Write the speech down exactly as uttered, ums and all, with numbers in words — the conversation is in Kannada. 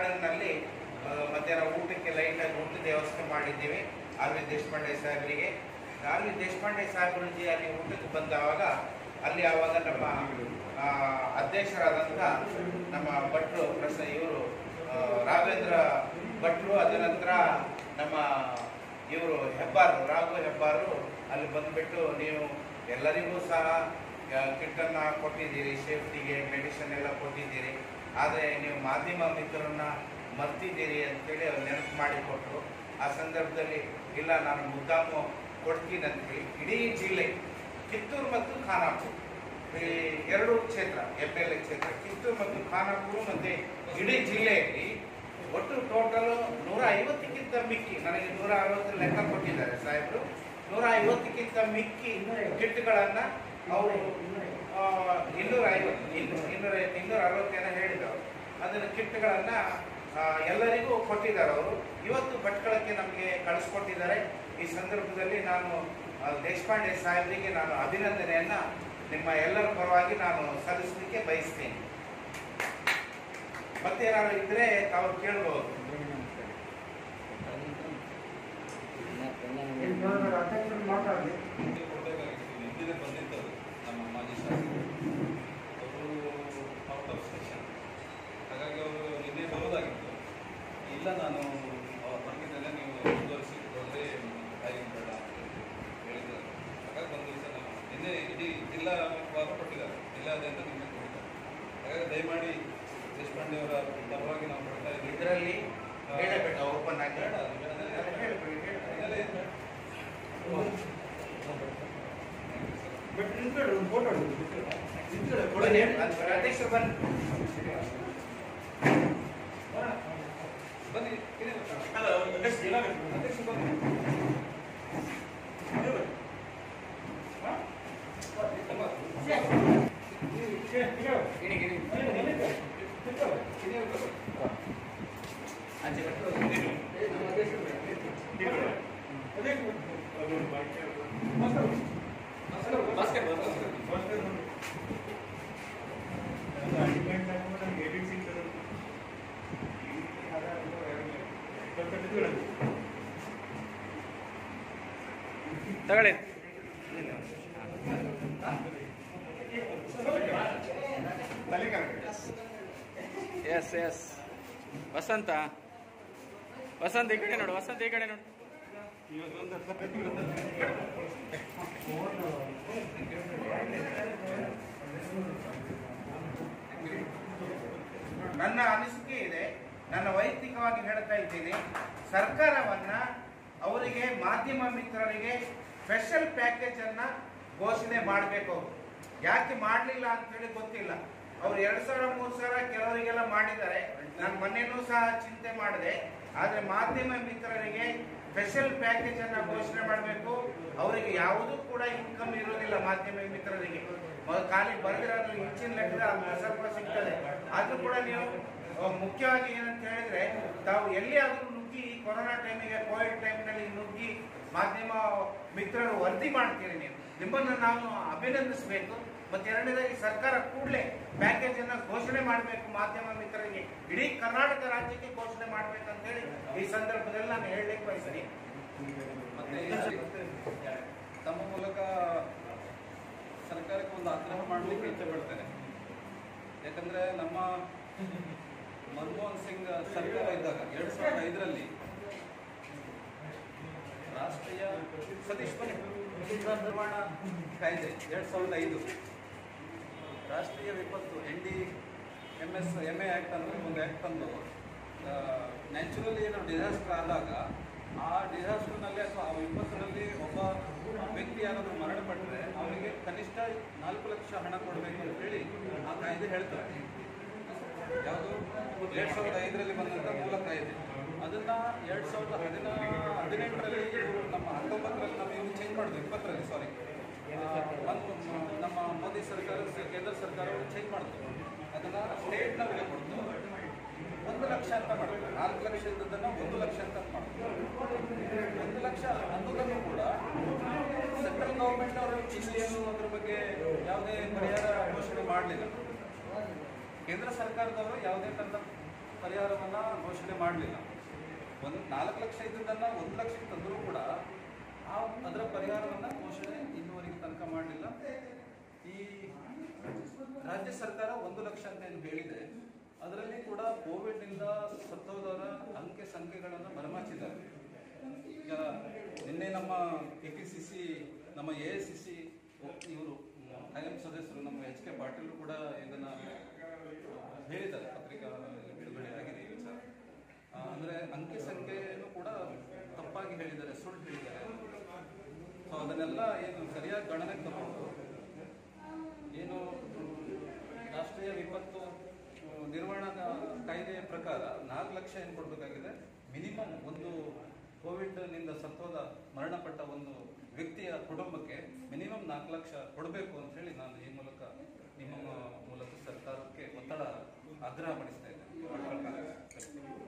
ಗಾರ್ಡನ್ನಲ್ಲಿ ಮಧ್ಯಾಹ್ನ ಊಟಕ್ಕೆ ಲೈಟಾಗಿ ಊಟದ ವ್ಯವಸ್ಥೆ ಮಾಡಿದ್ದೀವಿ. ಆರ್ ವಿ ದೇಶಪಾಂಡೆ ಸಾಹೇಬರಿಗೆ ಆರ್ ವಿ ದೇಶಪಾಂಡೆ ಸಾಹೇಬರಿಗೆ ಅಲ್ಲಿ ಊಟಕ್ಕೆ ಬಂದವಾಗ ಅಲ್ಲಿ ಆವಾಗ ನಮ್ಮ ಅಧ್ಯಕ್ಷರಾದಂಥ ನಮ್ಮ ಭಟ್ರು ಪ್ರಸ ಇವರು ರಾಘವೇಂದ್ರ ಭಟ್ರು, ಅದ ನಂತರ ನಮ್ಮ ಇವರು ಹೆಬ್ಬಾರು ರಾಘು ಹೆಬ್ಬಾರು ಅಲ್ಲಿ ಬಂದುಬಿಟ್ಟು ನೀವು ಎಲ್ಲರಿಗೂ ಸಹ ಕಿಟ್ಟನ್ನು ಕೊಟ್ಟಿದ್ದೀರಿ, ಸೇಫ್ಟಿಗೆ ಮೆಡಿಸಿನ್ ಎಲ್ಲ ಕೊಟ್ಟಿದ್ದೀರಿ, ಆದರೆ ನೀವು ಮಾಧ್ಯಮ ಮಿತ್ರರನ್ನ ಮರ್ತಿದ್ದೀರಿ ಅಂತೇಳಿ ಅವ್ರು ನೆನಪು ಮಾಡಿಕೊಟ್ರು. ಆ ಸಂದರ್ಭದಲ್ಲಿ ಇಲ್ಲ ನಾನು ಮುದ್ದಾಮು ಕೊಡ್ತೀನಿ ಅಂತೇಳಿ ಇಡೀ ಜಿಲ್ಲೆ ಕಿತ್ತೂರು ಮತ್ತು ಖಾನಾಪುರ ಈ ಎರಡು ಕ್ಷೇತ್ರ ಎಮ್ ಎಲ್ ಎ ಕ್ಷೇತ್ರ ಕಿತ್ತೂರು ಮತ್ತು ಖಾನಾಪುರ ಮತ್ತು ಇಡೀ ಜಿಲ್ಲೆಯಲ್ಲಿ ಒಟ್ಟು ಟೋಟಲು ನೂರ ಐವತ್ತಕ್ಕಿಂತ ಮಿಕ್ಕಿ, ನನಗೆ ನೂರ ಅರವತ್ತು ಲೆಕ್ಕ ಕೊಟ್ಟಿದ್ದಾರೆ ಸಾಹೇಬರು, ನೂರ ಐವತ್ತಕ್ಕಿಂತ ಮಿಕ್ಕಿ ಕಿಟ್ಗಳನ್ನು ಅವರು ಇನ್ನೂರ ಐವತ್ತು ಇನ್ನೂರ ಇನ್ನೂರ ಇನ್ನೂರ ಅರವತ್ತೇನೋ ಹೇಳಿದರು. ಅದನ್ನು ಕಿಟ್ಗಳನ್ನು ಎಲ್ಲರಿಗೂ ಕೊಟ್ಟಿದ್ದಾರೆ. ಅವರು ಇವತ್ತು ಭಟ್ಕಳಕ್ಕೆ ನಮಗೆ ಕಳಿಸ್ಕೊಟ್ಟಿದ್ದಾರೆ. ಈ ಸಂದರ್ಭದಲ್ಲಿ ನಾನು ದೇಶಪಾಂಡೆ ಸಾಹೇಬರಿಗೆ ನಾನು ಅಭಿನಂದನೆಯನ್ನು ನಿಮ್ಮ ಎಲ್ಲರ ಪರವಾಗಿ ನಾನು ಸಲ್ಲಿಸಲಿಕ್ಕೆ ಬಯಸ್ತೀನಿ. ಮತ್ತೇನಾದ್ರು ಇದ್ರೆ ತಾವು ಕೇಳ್ಬೋದು. ನಮ್ಮ ಮಾಜಿ ಶಾಸಕರು ಅವರು ಔಟ್ ಆಫ್ ಸ್ಟೇಷನ್, ಹಾಗಾಗಿ ಅವರು ನಿನ್ನೆ ಬರೋದಾಗಿತ್ತು. ಇಲ್ಲ ನಾನು ಬಂದಿದ್ದೆಲ್ಲ ನೀವು ಮುಂದುವರಿಸಿ ಹೋದರೆ ಟೈಮ್ ಬೇಡ ಅಂತ ಹೇಳಿದ್ದಾರೆ. ಹಾಗಾಗಿ ಒಂದು ದಿವಸ ನಾವು ನಿನ್ನೆ ಇಡೀ ಜಿಲ್ಲಾವಾರು ಕೊಟ್ಟಿದ್ದಾರೆ, ಜಿಲ್ಲಾದ್ಯಂತ ನಿನ್ನೆ ಕೊಟ್ಟಿದ್ದಾರೆ. ಹಾಗಾಗಿ ದಯಮಾಡಿ ದೇಶಪಾಂಡೆ ಅವರ ಪರವಾಗಿ ನಾವು ಕೊಡ್ತಾ ಇದ್ದೀವಿ. ಇದರಲ್ಲಿ ಹೇಳಬೇಡ ಓಪನ್ ಆಗಿ ಅಧ್ಯಕ್ಷರು ಬನ್ನಿ ಬನ್ನಿ ಅಧ್ಯಕ್ಷರು ಬನ್ನಿ. ತಗೊಳ್ಳಿ. ಎಸ್ ಎಸ್ ವಸಂತ ವಸಂತ ಈ ಕಡೆ ನೋಡು, ವಸಂತ ಈ ಕಡೆ ನೋಡು. ನನ್ನ ಅನಿಸಿಕೆ ಇದೆ, ನನ್ನ ವೈಯಕ್ತಿಕವಾಗಿ ಹೇಳ್ತಾ ಇದ್ದೀನಿ, ಸರ್ಕಾರವನ್ನ ಅವರಿಗೆ ಮಾಧ್ಯಮ ಮಿತ್ರರಿಗೆ ಸ್ಪೆಷಲ್ ಪ್ಯಾಕೇಜ್ ಅನ್ನ ಘೋಷಣೆ ಮಾಡಬೇಕು. ಯಾಕೆ ಮಾಡಲಿಲ್ಲ ಅಂತೇಳಿ ಗೊತ್ತಿಲ್ಲ. ಅವ್ರು ಎರಡು ಸಾವಿರ ಮೂರು ಸಾವಿರ ಕೆಲವರಿಗೆಲ್ಲ ಮಾಡಿದ್ದಾರೆ. ನಾನು ಮೊನ್ನೆನೂ ಸಹ ಚಿಂತೆ ಮಾಡಿದೆ. ಆದರೆ ಮಾಧ್ಯಮ ಮಿತ್ರರಿಗೆ ಸ್ಪೆಷಲ್ ಪ್ಯಾಕೇಜ್ ಅನ್ನ ಘೋಷಣೆ ಮಾಡಬೇಕು. ಅವರಿಗೆ ಯಾವುದೂ ಕೂಡ ಇನ್ಕಮ್ ಇರೋದಿಲ್ಲ. ಮಾಧ್ಯಮ ಮಿತ್ರರಿಗೆ ಖಾಲಿ ಬರೆದಿರೋದು ಹೆಚ್ಚಿನ ಲೆಕ್ಕದ ಅಲ್ಪ ಸ್ವಲ್ಪ ಸಿಗ್ತದೆ. ಆದ್ರೂ ಕೂಡ ನೀವು ಮುಖ್ಯವಾಗಿ ಏನಂತ ಹೇಳಿದ್ರೆ, ತಾವು ಎಲ್ಲಿ ಆದ್ರೂ ನುಗ್ಗಿ ಕೊರೋನಾ ಟೈಮಿಗೆ ಕೋವಿಡ್ ಟೈಮ್ನಲ್ಲಿ ನುಗ್ಗಿ ಮಾಧ್ಯಮ ಮಿತ್ರರು ವರದಿ ಮಾಡ್ತೀರಿ. ನೀವು ನಿಮ್ಮನ್ನು ನಾನು ಅಭಿನಂದಿಸಬೇಕು. ಮತ್ತೆ ಎರಡನೇದಾಗಿ ಸರ್ಕಾರ ಕೂಡಲೇ ಪ್ಯಾಕೇಜ್ ಅನ್ನ ಘೋಷಣೆ ಮಾಡಬೇಕು ಮಾಧ್ಯಮ ಮಿತ್ರರಿಗೆ, ಇಡೀ ಕರ್ನಾಟಕ ರಾಜ್ಯಕ್ಕೆ ಘೋಷಣೆ ಮಾಡ್ಬೇಕಂತೇಳಿ ಈ ಸಂದರ್ಭದಲ್ಲಿ ನಾನು ಹೇಳಲಿಕ್ಕೆ ಬಯಸ್ತೀನಿ. ಮತ್ತೆ ತಮ್ಮ ಮೂಲಕ ಸರ್ಕಾರಕ್ಕೆ ಒಂದು ಆಗ್ರಹ ಮಾಡಲಿಕ್ಕೆ ಇಚ್ಛೆ ಪಡ್ತೇನೆ. ಯಾಕಂದ್ರೆ ನಮ್ಮ ಮನಮೋಹನ್ ಸಿಂಗ್ ಸರ್ಕಾರ ಇದ್ದಾಗ ಎರಡು ಸಾವಿರದ ಐದರಲ್ಲಿ ರಾಷ್ಟ್ರೀಯ ಸತೀಶ್ ಬನ್ನಿ ನಿರ್ಮಾಣ ಕಾಯ್ದೆ ಎರಡು ಸಾವಿರದ ಐದು ರಾಷ್ಟ್ರೀಯ ವಿಪತ್ತು N D M S M A act ಅಂದರೆ ಒಂದು ಆ್ಯಕ್ಟ್ ತಂದು ನ್ಯಾಚುರಲಿ ಏನೋ ಡಿಸಾಸ್ಟರ್ ಆದಾಗ ಆ ಡಿಸಾಸ್ಟರ್ನಲ್ಲಿ ಅಥವಾ ಆ ವಿಪತ್ತಿನಲ್ಲಿ ಒಬ್ಬ ವ್ಯಕ್ತಿ ಯಾರಾದರೂ ಮರಣಪಟ್ಟರೆ ಅವನಿಗೆ ಕನಿಷ್ಠ ನಾಲ್ಕು ಲಕ್ಷ ಹಣ ಕೊಡಬೇಕು ಅಂತೇಳಿ ಆ ಕಾಯ್ದೆ ಹೇಳ್ತಾರೆ. ಯಾವುದು ಎರಡು ಸಾವಿರದ ಐದರಲ್ಲಿ ಬಂದಂಥ ಮೂಲ ಕಾಯ್ದೆ. ಅದನ್ನು ಎರಡು ಸಾವಿರದ ಹದಿನ ಹದಿನೆಂಟರಲ್ಲಿ ನಮ್ಮ ಹತ್ತೊಂಬತ್ತರಲ್ಲಿ ನಾವು ಇನ್ನು ಚೇಂಜ್ ಮಾಡಿದ್ವಿ, ಇಪ್ಪತ್ತರಲ್ಲಿ ಸಾರಿ ನಮ್ಮ ಮೋದಿ ಸರ್ಕಾರ ಕೇಂದ್ರ ಸರ್ಕಾರವು ಚೇಂಜ್ ಮಾಡಿದ್ರು. ಅದನ್ನು ಸ್ಟೇಟ್ನವರಿಗೆ ಕೊಡ್ತು. ಒಂದು ಲಕ್ಷ ಅಂತ ಮಾಡಿದ್ರು. ನಾಲ್ಕು ಲಕ್ಷ ಇದ್ದದನ್ನು ಒಂದು ಲಕ್ಷ ಅಂತ ಮಾಡಿದ್ರು. ಒಂದು ಲಕ್ಷ ಅನ್ನೋದನ್ನು ಕೂಡ ಸೆಂಟ್ರಲ್ ಗೌರ್ಮೆಂಟ್ ಅವರು ಚಿಹ್ನೆಯನ್ನು ಅದ್ರ ಬಗ್ಗೆ ಯಾವುದೇ ಪರಿಹಾರ ಘೋಷಣೆ ಮಾಡಲಿಲ್ಲ. ಕೇಂದ್ರ ಸರ್ಕಾರದವರು ಯಾವುದೇ ತನ್ನ ಪರಿಹಾರವನ್ನು ಘೋಷಣೆ ಮಾಡಲಿಲ್ಲ. ಒಂದು ನಾಲ್ಕು ಲಕ್ಷ ಇದ್ದದನ್ನು ಒಂದು ಲಕ್ಷಕ್ಕೆ ತಂದರೂ ಕೂಡ ಆ ಅದರ ಪರಿಹಾರವನ್ನು ಘೋಷಣೆ ಇನ್ನುವರೆಗೆ ತನಕ ಮಾಡಲಿಲ್ಲ. ಈ ರಾಜ್ಯ ಸರ್ಕಾರ ಒಂದು ಲಕ್ಷ ಅಂತ ಏನು ಹೇಳಿದೆ, ಅದರಲ್ಲಿ ಕೂಡ ಕೋವಿಡ್ನಿಂದ ಸತ್ತೋದವರ ಅಂಕೆ ಸಂಖ್ಯೆಗಳನ್ನು ಮರೆಮಾಚಿದ್ದಾರೆ. ಈಗ ನಿನ್ನೆ ನಮ್ಮ ಕೆ ಪಿ ಸಿ ಸಿ, ನಮ್ಮ ಎ ಐ ಸಿ ಸಿ ಇವರು ಐ ಎಂ ಸದಸ್ಯರು ನಮ್ಮ ಎಚ್ ಕೆ ಪಾಟೀಲ್ ಕೂಡ ಇದನ್ನು ಹೇಳಿದ್ದಾರೆ, ಪತ್ರಿಕಾ ಬಿಡುಗಡೆ ಆಗಿದೆ ಈ ವಿಚಾರ. ಅಂದರೆ ಅಂಕೆ ಸಂಖ್ಯೆಯನ್ನು ಕೂಡ ತಪ್ಪಾಗಿ ಹೇಳಿದ್ದಾರೆ, ಸುಳ್ಳು ಹೇಳಿದ್ದಾರೆ. ಸೊ ಅದನ್ನೆಲ್ಲ ಏನು ಸರಿಯಾಗಿ ಗಣನೆಗೆ ತಗೊಂಡು ಏನು ರಾಷ್ಟ್ರೀಯ ವಿಪತ್ತು ನಿರ್ವಹಣಾ ಕಾಯ್ದೆಯ ಪ್ರಕಾರ ನಾಲ್ಕು ಲಕ್ಷ ಏನು ಕೊಡಬೇಕಾಗಿದೆ, ಮಿನಿಮಮ್ ಒಂದು ಕೋವಿಡ್ನಿಂದ ಸತ್ತೋದ ಮರಣಪಟ್ಟ ಒಂದು ವ್ಯಕ್ತಿಯ ಕುಟುಂಬಕ್ಕೆ ಮಿನಿಮಮ್ ನಾಲ್ಕು ಲಕ್ಷ ಕೊಡಬೇಕು ಅಂತ ಹೇಳಿ ನಾನು ಈ ಮೂಲಕ ನಿಮ್ಮ ಮೂಲಕ ಸರ್ಕಾರಕ್ಕೆ ಒತ್ತಡ ಆಗ್ರಹ ಪಡಿಸ್ತಾ ಇದ್ದೇನೆ.